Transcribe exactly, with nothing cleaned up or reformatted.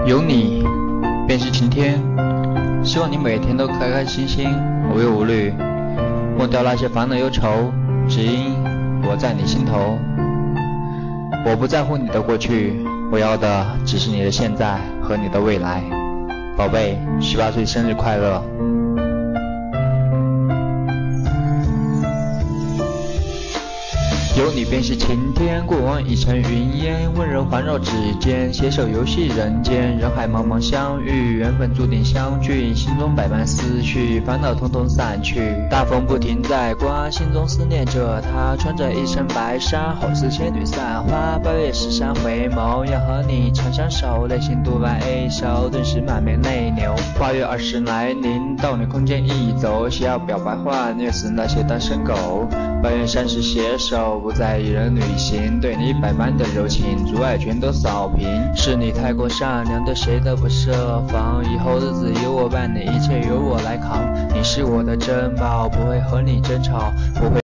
有你便是晴天，希望你每天都开开心心，无忧无虑，忘掉那些烦恼忧愁，只因我在你心头。我不在乎你的过去，我要的只是你的现在和你的未来。宝贝，十八岁生日快乐！有你便是晴天，过往已成云烟，温柔环绕指尖，携手游戏人间，人海茫茫相遇，缘分注定相聚，心中百般思绪，烦恼统统散去。大风不停在刮，心中思念着她，穿着一身白纱，好似仙女散花。八月十三回眸，要和你长相守，内心独白一首，顿时满面泪流。八月二十来临，到你空间一走，写要表白话，虐死那些单身狗。八月三十携手，不再一人旅行，对你百般的柔情，阻碍全都扫平。是你太过善良，对谁都不设防，以后日子由我伴你，一切由我来扛。你是我的珍宝，不会和你争吵，不会